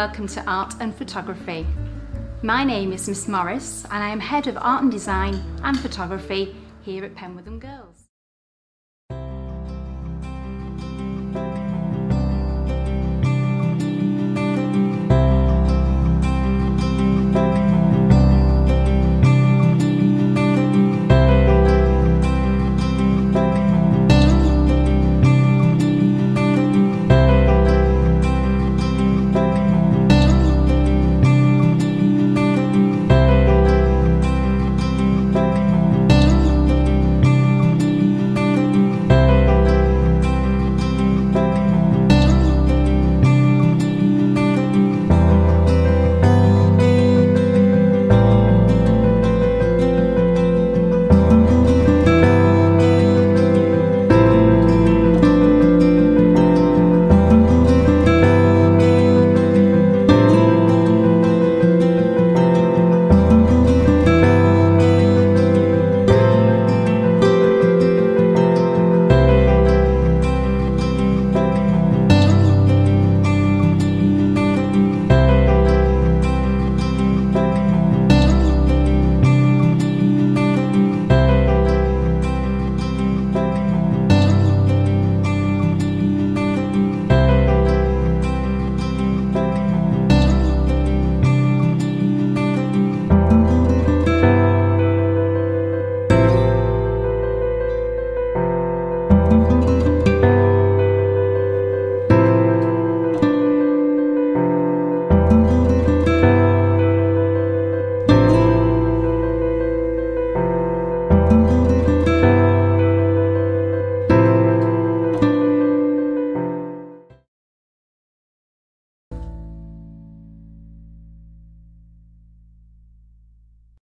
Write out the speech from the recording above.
welcome to Art and Photography. My name is Miss Morris and I am Head of Art and Design and Photography here at Penwortham Girls.